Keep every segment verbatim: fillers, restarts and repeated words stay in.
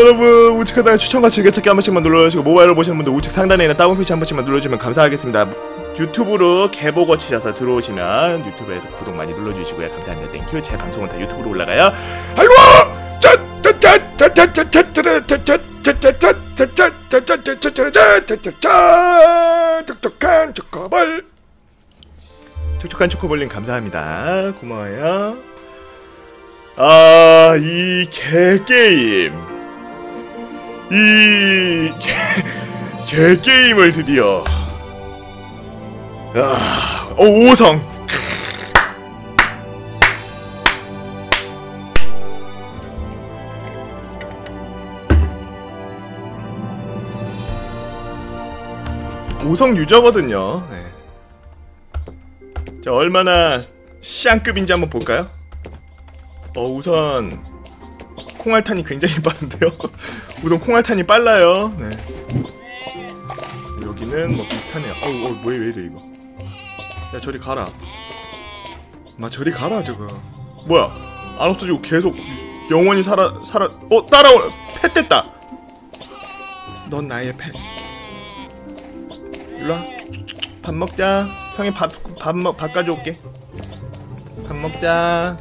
여러분 우측 하단에 추천과 즐겨찾기 한 번씩만 눌러주시고 모바일로 보시는 분들 우측 상단에 있는 다운 표시 한 번씩만 눌러주시면 감사하겠습니다. 유튜브로 개보고 치셔서 들어오시면 유튜브에서 구독 많이 눌러주시고요. 감사합니다. 땡큐. 제 방송은 다 유튜브로 올라가요. 아이고! 촉촉한 초코볼 촉촉한 초코볼님 감사합니다. 고마워요. 아, 이 개게임 이 개, 개게임을 드디어 아, 어, 오성 오성 유저거든요. 네. 자, 얼마나 샹급인지 한번 볼까요? 어, 우선 콩알탄이 굉장히 빠른데요. 우선 콩알탄이 빨라요. 네. 여기는 뭐 비슷하네요. 어우, 어, 왜, 왜 이래 이거. 야, 저리 가라. 마, 저리 가라 저거. 뭐야, 안 없어지고 계속 영원히 살아 살아. 어, 따라오. 펫 됐다. 넌 나의 펫. 일로와. 밥 먹자. 형이 밥, 밥, 먹, 밥 가져올게. 밥 먹자.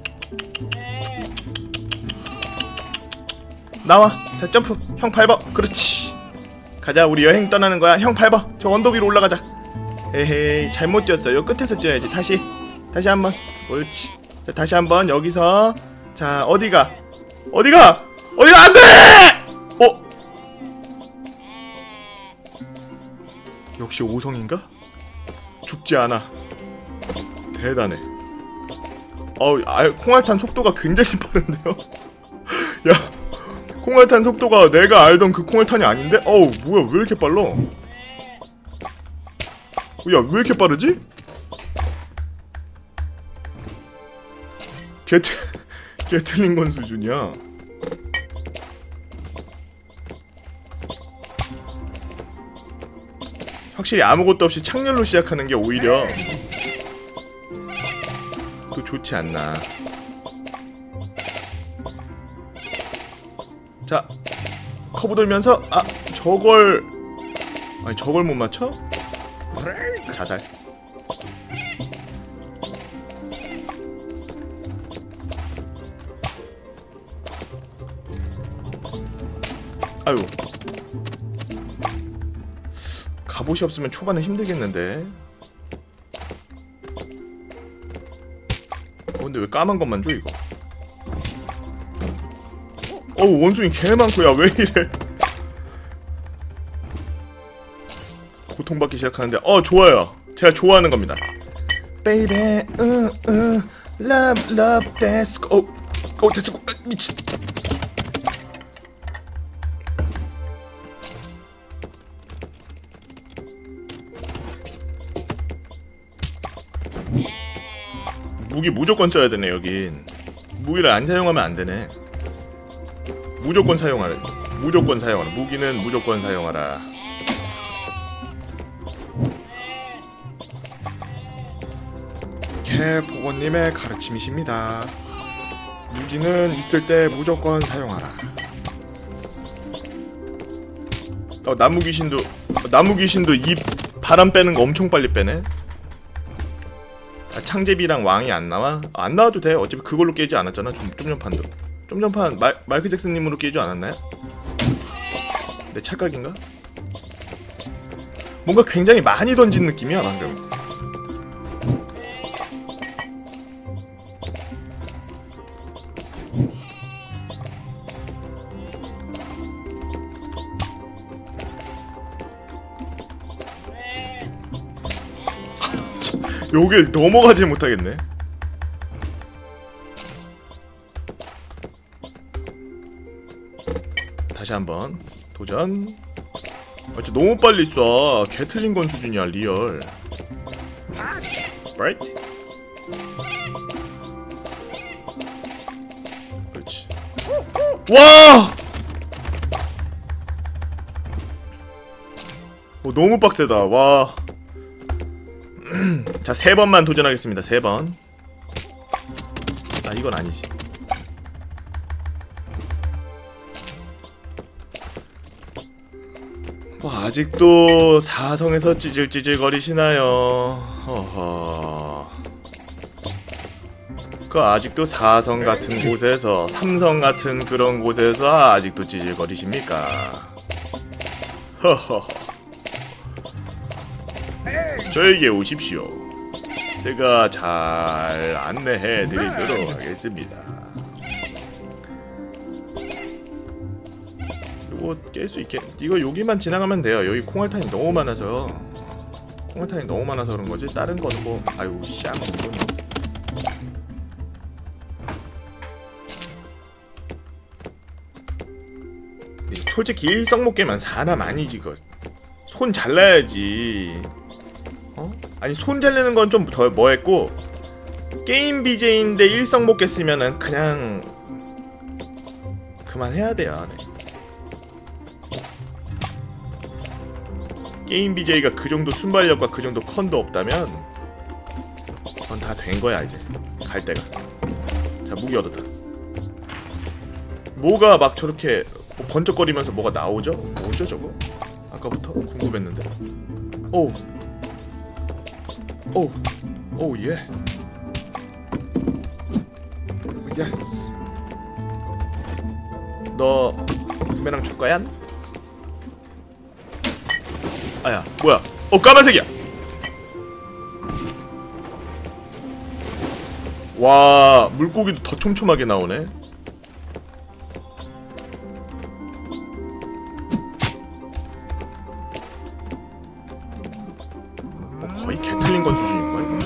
나와. 자, 점프. 형 밟아. 그렇지. 가자. 우리 여행 떠나는 거야. 형 밟아. 저 언덕 위로 올라가자. 에헤이, 잘못 뛰었어. 요 끝에서 뛰어야지. 다시. 다시 한번. 옳지. 자, 다시 한번 여기서. 자, 어디가? 어디가? 어디가? 안 돼! 어? 역시 오성인가? 죽지 않아. 대단해. 어우, 아, 콩알탄 속도가 굉장히 빠른데요? 야, 콩알탄 속도가 내가 알던 그 콩알탄이 아닌데? 어우, 뭐야, 왜 이렇게 빨라? 야, 왜 이렇게 빠르지? 게트, 게틀링건 수준이야. 확실히 아무것도 없이 창렬로 시작하는 게 오히려 또 좋지 않나. 자, 커브 돌면서 아, 저걸 아니 저걸 못 맞춰? 자살. 아유, 갑옷이 없으면 초반에 힘들겠는데. 어, 근데 왜 까만 것만 줘 이거? 어우, 원숭이 개 많고. 야, 왜 이래? 고통받기 시작하는데 어, 좋아요. 제가 좋아하는 겁니다. Baby, uh, uh, love, love, that's go. 어, 어, 됐어. 어, 미친. 무기 무조건 써야 되네. 여긴 무기를 안 사용하면 안 되네. 무조건 사용하라. 무조건 사용하라. 무기는 무조건 사용하라. 개보건님의 가르침이십니다. 무기는 있을 때 무조건 사용하라. 어, 나무 귀신도 나무 귀신도 이 바람 빼는 거 엄청 빨리 빼네. 아, 창제비랑 왕이 안 나와? 아, 안 나와도 돼. 어차피 그걸로 깨지 않았잖아. 좀, 좀 전판도. 좀 전판 마, 마이클 잭슨님으로 깨지 않았나요? 내 착각인가? 뭔가 굉장히 많이 던진 느낌이야 방금. 여길 넘어가지 못하겠네. 다시 한번 도전. 아, 진짜 너무 빨리 쏴. 게틀링건 수준이야 리얼. Right? 그렇지. 와! 오, 너무 빡세다. 와. 자, 세 번만 도전하겠습니다. 세 번. 아, 이건 아니지. 뭐 아직도 사성에서 찌질찌질 거리시나요? 허허. 그 아직도 사성 같은 곳에서, 삼성 같은 그런 곳에서 아직도 찌질거리십니까? 허허. 저에게 오십시오. 제가 잘 안내해 드리도록 하겠습니다. 이거 깰 수 있겠... 이거 여기만 지나가면 돼요. 여기 콩알탄이 너무 많아서. 콩알탄이 너무 많아서 그런 거지. 다른 거는 뭐... 아유 쌍. 솔직히 일성 못 깨면 사람 아니지. 그거 손 잘라야지. 어? 아니 손 잘리는 건 좀 더 뭐했고, 게임 비제이인데 일성 못 깼으면은 그냥 그만해야 돼요. 네. 게임 비제이가 그 정도 순발력과 그 정도 컨도 없다면 그건 다 된 거야 이제. 갈 때가. 자 무기 얻었다. 뭐가 막 저렇게 뭐 번쩍거리면서 뭐가 나오죠? 뭐죠 저거? 아까부터 궁금했는데. 오, 오, 오 예. 예스. 너 부메랑 줄 거야? 아야 뭐야? 어 까만색이야. 와 물고기도 더 촘촘하게 나오네. 뭐 거의 개 틀린 건 수준인가 이거?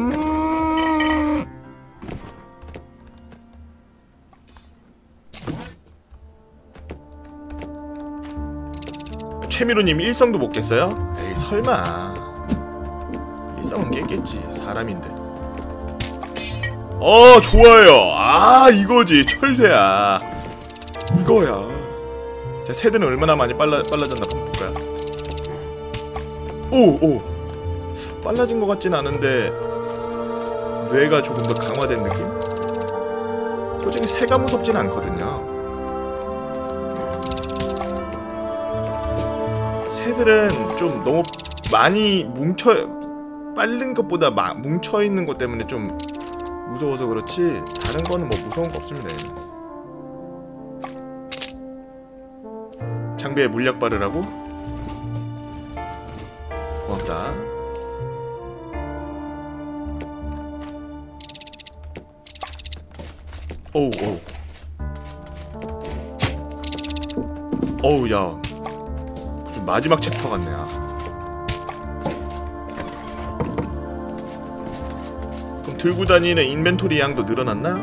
최미로님 일성도 못 깼어요? 에이 설마. 일성은 깼겠지. 사람인데. 어 좋아요. 아 이거지. 철새야. 이거야. 자 새들은 얼마나 많이 빨라, 빨라졌나 한번 볼까요? 오! 오! 빨라진 것 같진 않은데 뇌가 조금 더 강화된 느낌? 솔직히 새가 무섭진 않거든요. 새들은 좀 너무 많이 뭉쳐, 빠른 것보다 마, 뭉쳐있는 것 때문에 좀 무서워서 그렇지 다른 거는 뭐 무서운 거 없습니다. 얘는. 장비에 물약 바르라고? 고맙다. 오우 오우 어우 야 무슨 마지막 챕터 같네. 아. 그럼 들고 다니는 인벤토리 양도 늘어났나?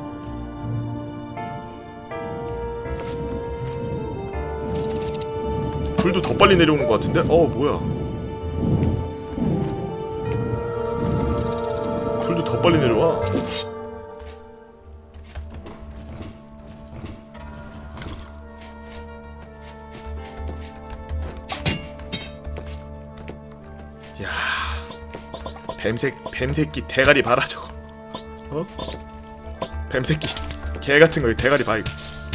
불도 더 빨리 내려오는 것 같은데? 어 뭐야 불도 더 빨리 내려와. 야, 뱀새 뱀새끼 대가리 봐라 저거. 어? 뱀새끼 개 같은 거 대가리 봐 이거.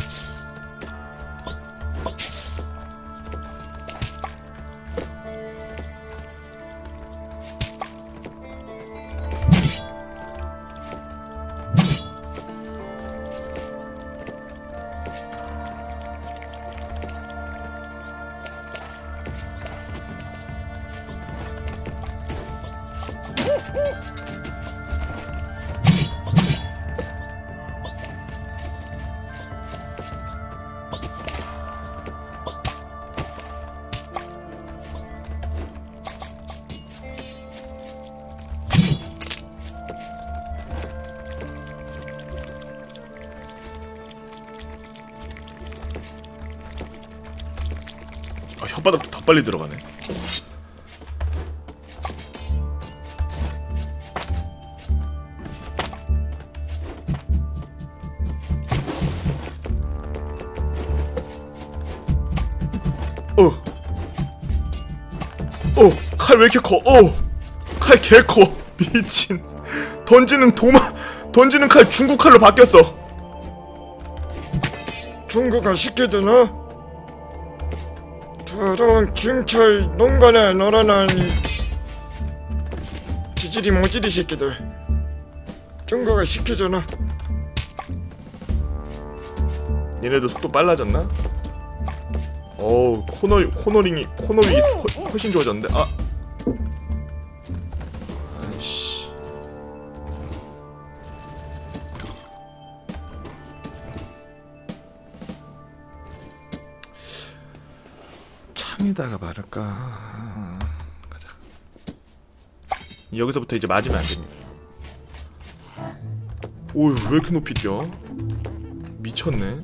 아, 혓바닥도 더 빨리 들어가네. 어. 어, 칼 왜 이렇게 커? 어. 칼 개 커. 미친. 던지는 도마 던지는 칼 중국 칼로 바뀌었어. 중국어 시켜주나? 더러운 경찰 농간에 놀아나니 지질이 모질이 새끼들. 경고가 시켜줘나. 얘네도 속도 빨라졌나? 어우 코너 코너링이 코너링이 훨- 훨씬 좋아졌는데. 아 아이씨. 참이다가 말을까. 가자. 여기서부터 이제 맞으면 안 됩니다. 오유 왜 이렇게 높이 뛰어? 미쳤네.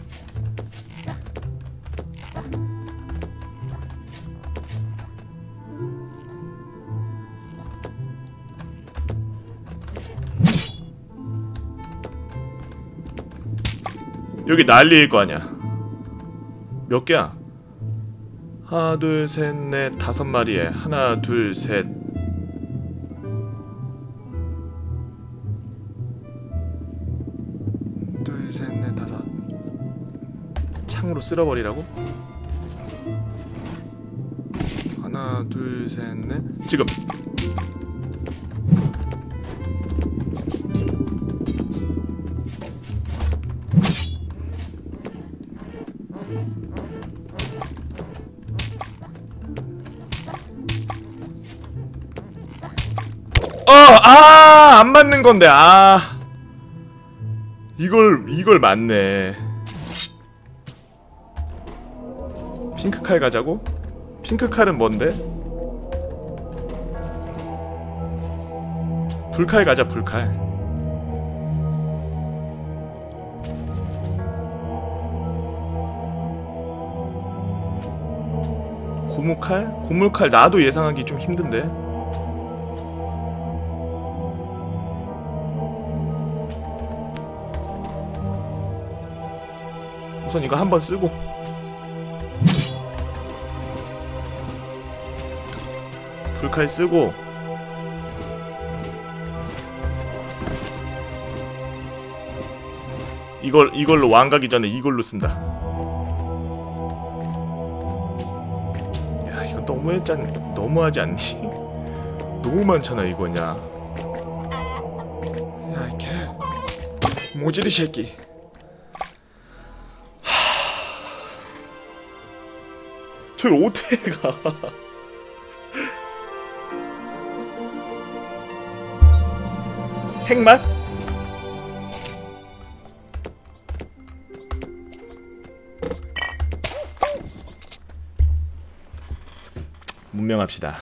여기 난리일 거 아니야. 몇 개야? 하나 둘 셋 넷 다섯 마리에 하나 둘 셋 둘 셋 넷 다섯. 창으로 쓸어버리라고? 하나 둘 셋 넷 지금. 어! 아! 안 맞는 건데. 아. 이걸 이걸 맞네. 핑크 칼 가자고? 핑크 칼은 뭔데? 불칼 가자. 불칼. 고무칼? 고물칼 나도 예상하기 좀 힘든데. 우선 이거 한번 쓰고 불칼 쓰고 이걸 이걸로 왕가기 전에 이걸로 쓴다. 야 이거 너무했잖 너무하지 않니? 너무 많잖아 이거냐. 야 이 개 모질이 새끼. 저걸 어떻게 가? 핵맛? 문명합시다.